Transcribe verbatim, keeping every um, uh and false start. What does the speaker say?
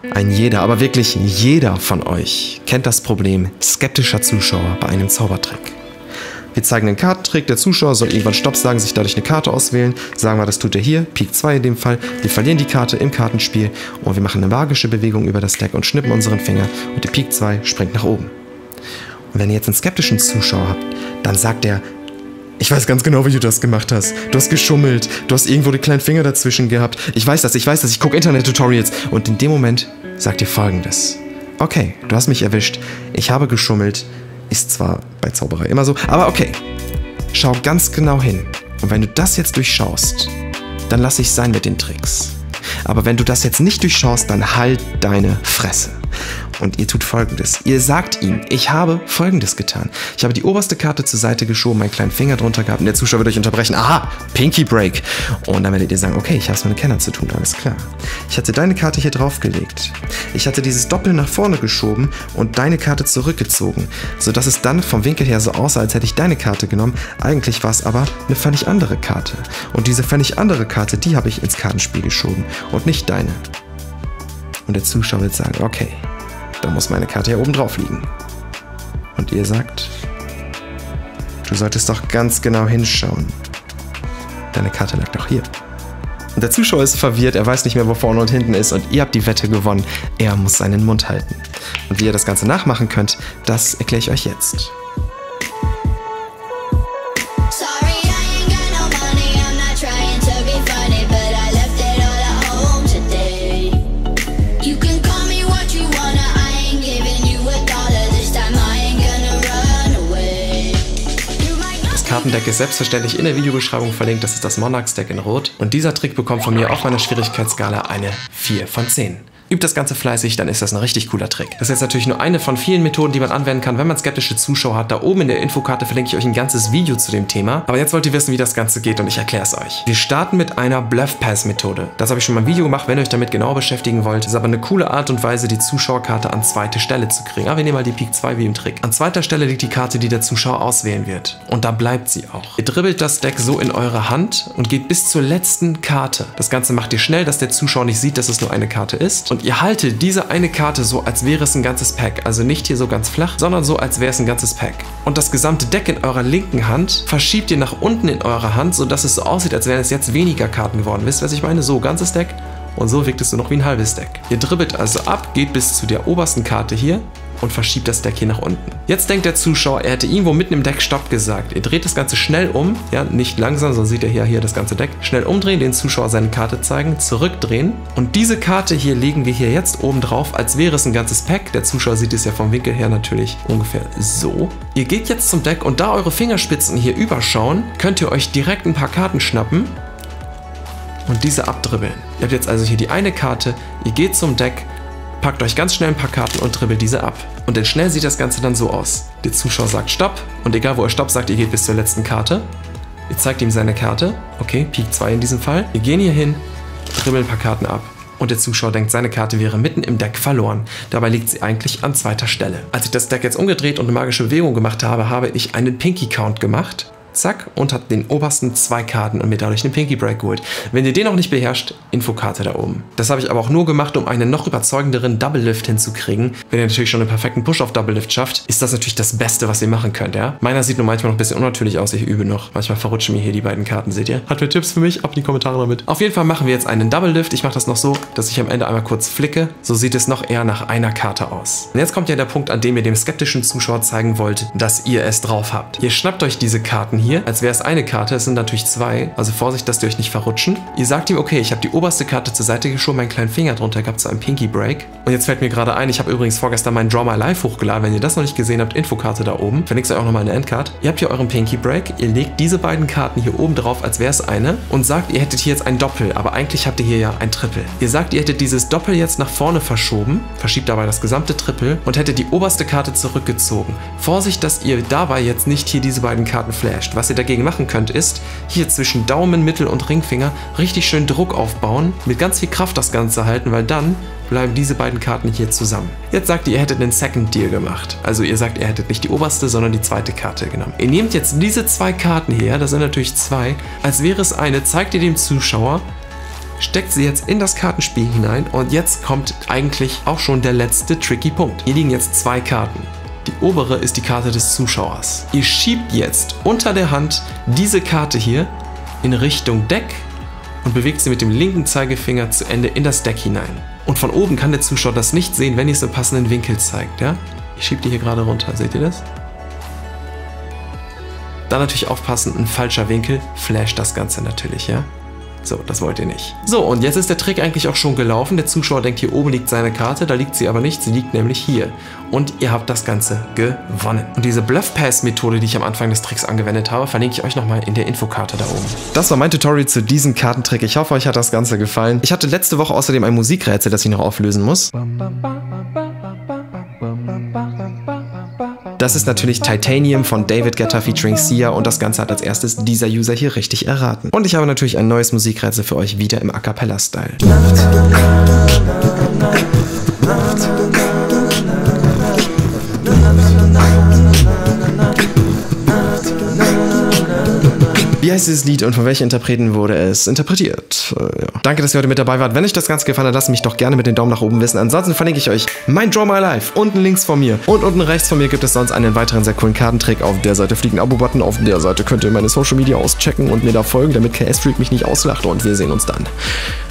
Ein jeder, aber wirklich jeder von euch kennt das Problem skeptischer Zuschauer bei einem Zaubertrick. Wir zeigen einen Kartentrick, der Zuschauer soll irgendwann Stopp sagen, sich dadurch eine Karte auswählen. Sagen wir, das tut er hier, Pik zwei in dem Fall. Wir verlieren die Karte im Kartenspiel und wir machen eine magische Bewegung über das Deck und schnippen unseren Finger und die Pik zwei springt nach oben. Und wenn ihr jetzt einen skeptischen Zuschauer habt, dann sagt er, ich weiß ganz genau, wie du das gemacht hast. Du hast geschummelt, du hast irgendwo den kleinen Finger dazwischen gehabt. Ich weiß das, ich weiß das, ich gucke Internet-Tutorials. Und in dem Moment sagt ihr Folgendes. Okay, du hast mich erwischt, ich habe geschummelt. Ist zwar bei Zauberei immer so, aber okay. Schau ganz genau hin. Und wenn du das jetzt durchschaust, dann lass ich sein mit den Tricks. Aber wenn du das jetzt nicht durchschaust, dann halt deine Fresse. Und ihr tut Folgendes. Ihr sagt ihm, ich habe Folgendes getan. Ich habe die oberste Karte zur Seite geschoben, meinen kleinen Finger drunter gehabt und der Zuschauer wird euch unterbrechen. Aha, Pinky Break. Und dann werdet ihr sagen, okay, ich habe es mit einem Kenner zu tun, alles klar. Ich hatte deine Karte hier draufgelegt. Ich hatte dieses Doppel nach vorne geschoben und deine Karte zurückgezogen, sodass es dann vom Winkel her so aussah, als hätte ich deine Karte genommen. Eigentlich war es aber eine völlig andere Karte. Und diese völlig andere Karte, die habe ich ins Kartenspiel geschoben und nicht deine. Und der Zuschauer wird sagen, okay, da muss meine Karte ja oben drauf liegen. Und ihr sagt, du solltest doch ganz genau hinschauen. Deine Karte lag doch hier. Und der Zuschauer ist verwirrt, er weiß nicht mehr, wo vorne und hinten ist und ihr habt die Wette gewonnen. Er muss seinen Mund halten. Und wie ihr das Ganze nachmachen könnt, das erkläre ich euch jetzt. Das Kartendeck ist selbstverständlich in der Videobeschreibung verlinkt, das ist das Monarchs Deck in Rot. Und dieser Trick bekommt von mir auf meiner Schwierigkeitsskala eine vier von zehn. Übt das Ganze fleißig, dann ist das ein richtig cooler Trick. Das ist jetzt natürlich nur eine von vielen Methoden, die man anwenden kann, wenn man skeptische Zuschauer hat. Da oben in der Infokarte verlinke ich euch ein ganzes Video zu dem Thema. Aber jetzt wollt ihr wissen, wie das Ganze geht und ich erkläre es euch. Wir starten mit einer Bluff-Pass-Methode. Das habe ich schon mal im Video gemacht, wenn ihr euch damit genauer beschäftigen wollt. Das ist aber eine coole Art und Weise, die Zuschauerkarte an zweite Stelle zu kriegen. Aber wir nehmen mal die Pik zwei wie im Trick. An zweiter Stelle liegt die Karte, die der Zuschauer auswählen wird. Und da bleibt sie auch. Ihr dribbelt das Deck so in eure Hand und geht bis zur letzten Karte. Das Ganze macht ihr schnell, dass der Zuschauer nicht sieht, dass es nur eine Karte ist. Und ihr haltet diese eine Karte so, als wäre es ein ganzes Pack. Also nicht hier so ganz flach, sondern so, als wäre es ein ganzes Pack. Und das gesamte Deck in eurer linken Hand verschiebt ihr nach unten in eurer Hand, sodass es so aussieht, als wären es jetzt weniger Karten geworden. Wisst ihr, was ich meine? So, ganzes Deck. Und so wirkt es nur noch wie ein halbes Deck. Ihr dribbelt also ab, geht bis zu der obersten Karte hier und verschiebt das Deck hier nach unten. Jetzt denkt der Zuschauer, er hätte irgendwo mitten im Deck Stopp gesagt. Ihr dreht das Ganze schnell um, ja, nicht langsam, so sieht er hier, hier das ganze Deck. Schnell umdrehen, den Zuschauer seine Karte zeigen, zurückdrehen. Und diese Karte hier legen wir hier jetzt oben drauf, als wäre es ein ganzes Pack. Der Zuschauer sieht es ja vom Winkel her natürlich ungefähr so. Ihr geht jetzt zum Deck und da eure Fingerspitzen hier überschauen, könnt ihr euch direkt ein paar Karten schnappen und diese abdribbeln. Ihr habt jetzt also hier die eine Karte, ihr geht zum Deck, packt euch ganz schnell ein paar Karten und dribbelt diese ab. Und dann schnell sieht das Ganze dann so aus. Der Zuschauer sagt Stopp und egal wo er Stopp sagt, ihr geht bis zur letzten Karte. Ihr zeigt ihm seine Karte, okay, Pik zwei in diesem Fall. Wir gehen hier hin, dribbeln ein paar Karten ab. Und der Zuschauer denkt, seine Karte wäre mitten im Deck verloren. Dabei liegt sie eigentlich an zweiter Stelle. Als ich das Deck jetzt umgedreht und eine magische Bewegung gemacht habe, habe ich einen Pinky Count gemacht. Zack, und hat den obersten zwei Karten und mir dadurch einen Pinky Break geholt. Wenn ihr den noch nicht beherrscht, Infokarte da oben. Das habe ich aber auch nur gemacht, um einen noch überzeugenderen Double Lift hinzukriegen. Wenn ihr natürlich schon einen perfekten Push auf Double Lift schafft, ist das natürlich das Beste, was ihr machen könnt, ja? Meiner sieht nur manchmal noch ein bisschen unnatürlich aus, ich übe noch. Manchmal verrutschen mir hier die beiden Karten, seht ihr? Hat wer Tipps für mich? Ab in die Kommentare damit. Auf jeden Fall machen wir jetzt einen Double Lift. Ich mache das noch so, dass ich am Ende einmal kurz flicke. So sieht es noch eher nach einer Karte aus. Und jetzt kommt ja der Punkt, an dem ihr dem skeptischen Zuschauer zeigen wollt, dass ihr es drauf habt. Ihr schnappt euch diese Karten hier, als wäre es eine Karte, es sind natürlich zwei, also Vorsicht, dass die euch nicht verrutschen. Ihr sagt ihm, okay, ich habe die oberste Karte zur Seite geschoben, meinen kleinen Finger drunter gehabt zu einem Pinky Break. Und jetzt fällt mir gerade ein, ich habe übrigens vorgestern meinen Draw My Life hochgeladen. Wenn ihr das noch nicht gesehen habt, Infokarte da oben. Verlinke euch auch nochmal eine Endcard. Ihr habt hier euren Pinky Break, ihr legt diese beiden Karten hier oben drauf, als wäre es eine und sagt, ihr hättet hier jetzt ein Doppel, aber eigentlich habt ihr hier ja ein Triple. Ihr sagt, ihr hättet dieses Doppel jetzt nach vorne verschoben, verschiebt dabei das gesamte Triple und hättet die oberste Karte zurückgezogen. Vorsicht, dass ihr dabei jetzt nicht hier diese beiden Karten flasht. Was ihr dagegen machen könnt, ist, hier zwischen Daumen, Mittel- und Ringfinger richtig schön Druck aufbauen, mit ganz viel Kraft das Ganze halten, weil dann bleiben diese beiden Karten hier zusammen. Jetzt sagt ihr, ihr hättet einen Second Deal gemacht. Also ihr sagt, ihr hättet nicht die oberste, sondern die zweite Karte genommen. Ihr nehmt jetzt diese zwei Karten hier, das sind natürlich zwei, als wäre es eine, zeigt ihr dem Zuschauer, steckt sie jetzt in das Kartenspiel hinein und jetzt kommt eigentlich auch schon der letzte tricky Punkt. Hier liegen jetzt zwei Karten. Die obere ist die Karte des Zuschauers. Ihr schiebt jetzt unter der Hand diese Karte hier in Richtung Deck und bewegt sie mit dem linken Zeigefinger zu Ende in das Deck hinein. Und von oben kann der Zuschauer das nicht sehen, wenn ihr es im passenden Winkel zeigt. Ja? Ich schiebe die hier gerade runter, seht ihr das? Dann natürlich aufpassen, ein falscher Winkel flasht das Ganze natürlich, ja? So, das wollt ihr nicht. So, und jetzt ist der Trick eigentlich auch schon gelaufen. Der Zuschauer denkt, hier oben liegt seine Karte, da liegt sie aber nicht, sie liegt nämlich hier. Und ihr habt das Ganze gewonnen. Und diese Bluff-Pass-Methode, die ich am Anfang des Tricks angewendet habe, verlinke ich euch nochmal in der Infokarte da oben. Das war mein Tutorial zu diesem Kartentrick. Ich hoffe, euch hat das Ganze gefallen. Ich hatte letzte Woche außerdem ein Musikrätsel, das ich noch auflösen muss. Das ist natürlich Titanium von David Guetta featuring Sia und das Ganze hat als erstes dieser User hier richtig erraten. Und ich habe natürlich ein neues Musikrätsel für euch wieder im A Cappella-Style. Wie heißt dieses Lied und von welchen Interpreten wurde es interpretiert? Äh, ja. Danke, dass ihr heute mit dabei wart. Wenn euch das Ganze gefallen hat, lasst mich doch gerne mit den Daumen nach oben wissen. Ansonsten verlinke ich euch mein Draw My Life unten links von mir. Und unten rechts von mir gibt es sonst einen weiteren sehr coolen Kartentrick. Auf der Seite fliegt ein Abo-Button. Auf der Seite könnt ihr meine Social Media auschecken und mir da folgen, damit K S Freak mich nicht auslacht. Und wir sehen uns dann.